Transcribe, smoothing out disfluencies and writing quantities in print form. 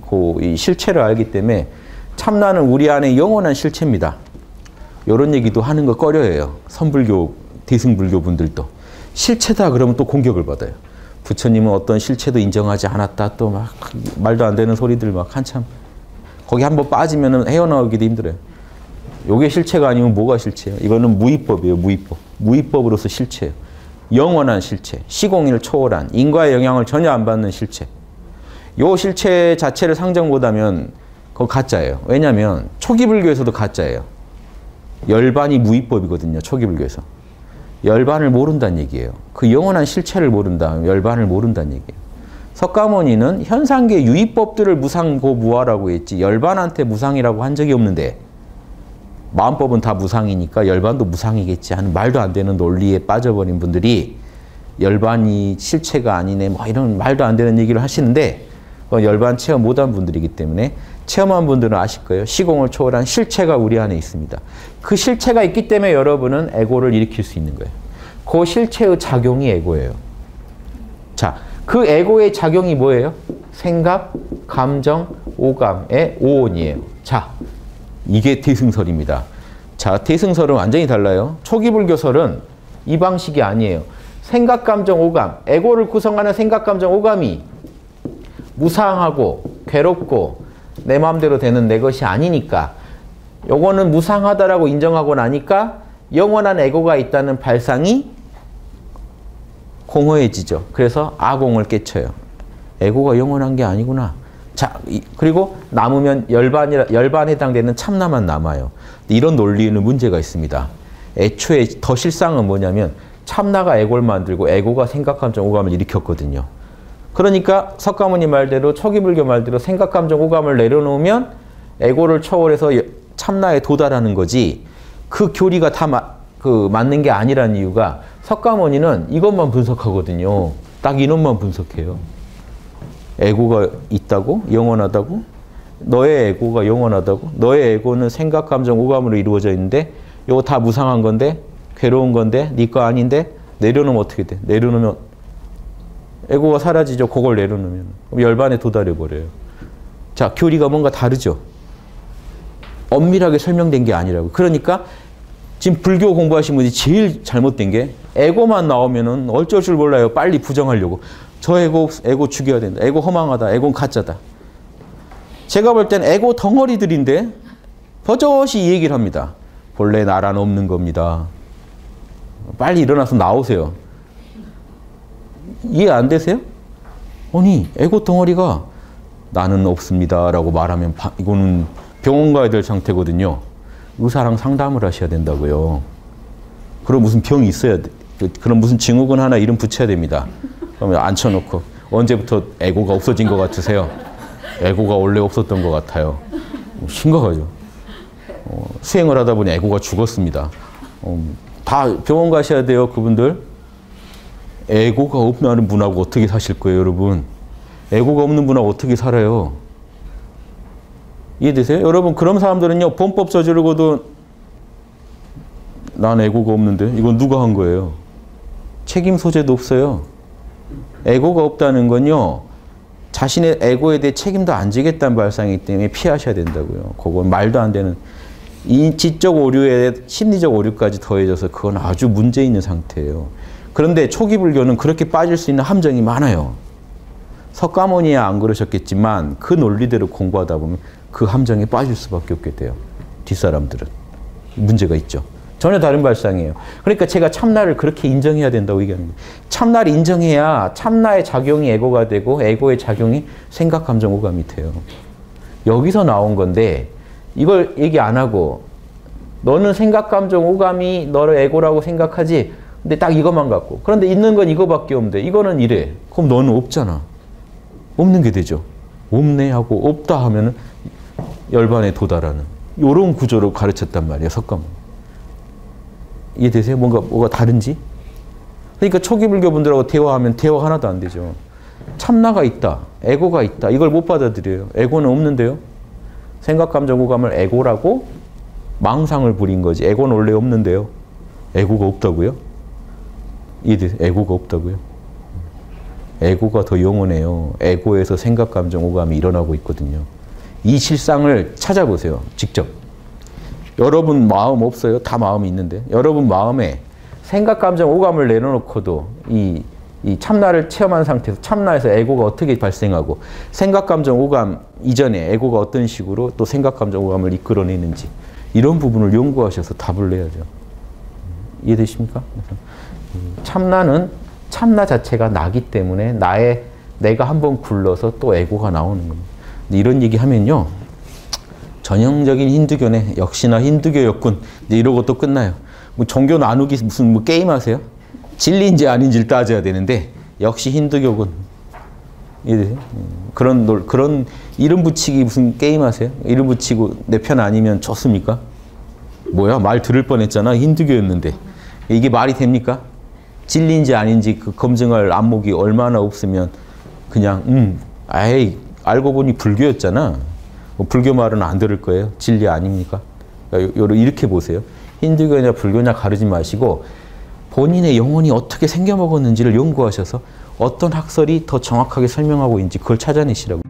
이 실체를 알기 때문에 참나는 우리 안에 영원한 실체입니다. 이런 얘기도 하는 거 꺼려해요. 선불교, 대승불교 분들도. 실체다 그러면 또 공격을 받아요. 부처님은 어떤 실체도 인정하지 않았다. 또 막 말도 안 되는 소리들 막 한참. 거기 한번 빠지면 헤어나오기도 힘들어요. 요게 실체가 아니면 뭐가 실체예요? 이거는 무위법이에요. 무위법. 무위법으로서 실체예요. 영원한 실체. 시공일 초월한. 인과의 영향을 전혀 안 받는 실체. 요 실체 자체를 상정 못하면 그거 가짜예요. 왜냐하면 초기 불교에서도 가짜예요. 열반이 무위법이거든요. 초기 불교에서. 열반을 모른다는 얘기예요. 그 영원한 실체를 모른다. 열반을 모른다는 얘기예요. 석가모니는 현상계 유의법들을 무상고무화라고 했지 열반한테 무상이라고 한 적이 없는데 마음법은 다 무상이니까 열반도 무상이겠지 하는 말도 안 되는 논리에 빠져버린 분들이 열반이 실체가 아니네 뭐 이런 말도 안 되는 얘기를 하시는데 열반 체험 못한 분들이기 때문에 체험한 분들은 아실 거예요. 시공을 초월한 실체가 우리 안에 있습니다. 그 실체가 있기 때문에 여러분은 에고를 일으킬 수 있는 거예요. 그 실체의 작용이 에고예요. 자, 그 에고의 작용이 뭐예요? 생각, 감정, 오감의 오온이에요. 자, 이게 대승설입니다. 자, 대승설은 완전히 달라요. 초기 불교설은 이 방식이 아니에요. 생각, 감정, 오감, 에고를 구성하는 생각, 감정, 오감이 무상하고 괴롭고 내 마음대로 되는 내 것이 아니니까 요거는 무상하다라고 인정하고 나니까 영원한 에고가 있다는 발상이 공허해지죠. 그래서 아공을 깨쳐요. 에고가 영원한 게 아니구나. 자, 그리고 남으면 열반에 해당되는 참나만 남아요. 이런 논리는 문제가 있습니다. 애초에 더 실상은 뭐냐면 참나가 에고를 만들고 에고가 생각, 감정, 오감을 일으켰거든요. 그러니까 석가모니 말대로 초기 불교 말대로 생각, 감정, 오감을 내려놓으면 에고를 초월해서 참나에 도달하는 거지 그 교리가 다 맞는 게 아니라는 이유가 석가모니는 이것만 분석하거든요. 딱 이놈만 분석해요. 에고가 있다고? 영원하다고? 너의 에고가 영원하다고? 너의 에고는 생각, 감정, 오감으로 이루어져 있는데 이거 다 무상한 건데 괴로운 건데 네 거 아닌데 내려놓으면 어떻게 돼? 내려놓으면 에고가 사라지죠. 그걸 내려놓으면. 열반에 도달해버려요. 자, 교리가 뭔가 다르죠. 엄밀하게 설명된 게 아니라고. 그러니까 지금 불교 공부하신 분이 제일 잘못된 게 에고만 나오면은 어쩔 줄 몰라요. 빨리 부정하려고. 저 에고 죽여야 된다. 에고 허망하다. 에고는 가짜다. 제가 볼 땐 에고 덩어리들인데 버젓이 이 얘기를 합니다. 본래 나라는 없는 겁니다. 빨리 일어나서 나오세요. 이해 안 되세요? 아니, 에고 덩어리가 나는 없습니다 라고 말하면 이거는 병원 가야 될 상태거든요. 의사랑 상담을 하셔야 된다고요. 그럼 무슨 병이 있어야 돼. 그럼 무슨 증후군 하나 이름 붙여야 됩니다. 그러면 앉혀놓고 언제부터 에고가 없어진 것 같으세요? 에고가 원래 없었던 것 같아요. 심각하죠. 수행을 하다 보니 에고가 죽었습니다. 다 병원 가셔야 돼요, 그분들. 에고가 없는 분하고 어떻게 사실 거예요, 여러분? 에고가 없는 분하고 어떻게 살아요? 이해되세요? 여러분, 그런 사람들은요, 범법 저지르고도 난 에고가 없는데 이건 누가 한 거예요? 책임 소재도 없어요. 에고가 없다는 건요, 자신의 에고에 대해 책임도 안 지겠다는 발상이기 때문에 피하셔야 된다고요. 그건 말도 안 되는 지적 오류에 심리적 오류까지 더해져서 그건 아주 문제 있는 상태예요. 그런데 초기 불교는 그렇게 빠질 수 있는 함정이 많아요. 석가모니야 안 그러셨겠지만 그 논리대로 공부하다 보면 그 함정에 빠질 수밖에 없게 돼요. 뒷사람들은. 문제가 있죠. 전혀 다른 발상이에요. 그러니까 제가 참나를 그렇게 인정해야 된다고 얘기하는 거예요. 참나를 인정해야 참나의 작용이 에고가 되고 에고의 작용이 생각, 감정, 오감이 돼요. 여기서 나온 건데 이걸 얘기 안 하고 너는 생각, 감정, 오감이 너를 에고라고 생각하지 근데 딱 이것만 갖고 그런데 있는 건 이거밖에 없는데 이거는 이래. 그럼 너는 없잖아. 없는 게 되죠. 없네 하고 없다 하면은 열반에 도달하는 이런 구조로 가르쳤단 말이에요. 석가모니. 이해되세요? 뭐가 다른지? 그러니까 초기 불교 분들하고 대화하면 대화 하나도 안 되죠. 참나가 있다. 에고가 있다. 이걸 못 받아들여요. 에고는 없는데요. 생각, 감정, 오감을 에고라고 망상을 부린 거지. 에고는 원래 없는데요. 에고가 없다고요? 이해되세요? 에고가 없다고요? 에고가 더 영원해요. 에고에서 생각, 감정, 오감이 일어나고 있거든요. 이 실상을 찾아보세요. 직접. 여러분 마음 없어요? 다 마음이 있는데. 여러분 마음에 생각, 감정, 오감을 내려놓고도 이 참나를 체험한 상태에서 참나에서 에고가 어떻게 발생하고 생각, 감정, 오감 이전에 에고가 어떤 식으로 또 생각, 감정, 오감을 이끌어내는지 이런 부분을 연구하셔서 답을 내야죠. 이해되십니까? 참나는 참나 자체가 나기 때문에 내가 한번 굴러서 또 에고가 나오는 겁니다. 이런 얘기 하면요. 전형적인 힌두교네. 역시나 힌두교였군. 이러고 또 끝나요. 뭐 종교 나누기 무슨 뭐 게임 하세요? 진리인지 아닌지를 따져야 되는데 역시 힌두교군. 이해되세요? 그런 이름 붙이기 무슨 게임 하세요? 이름 붙이고 내 편 아니면 좋습니까? 뭐야? 말 들을 뻔했잖아. 힌두교였는데. 이게 말이 됩니까? 진리인지 아닌지 그 검증할 안목이 얼마나 없으면 그냥 아이 알고 보니 불교였잖아. 뭐 불교 말은 안 들을 거예요. 진리 아닙니까? 그러니까 이렇게 보세요. 힌두교냐 불교냐 가르지 마시고 본인의 영혼이 어떻게 생겨먹었는지를 연구하셔서 어떤 학설이 더 정확하게 설명하고 있는지 그걸 찾아내시라고.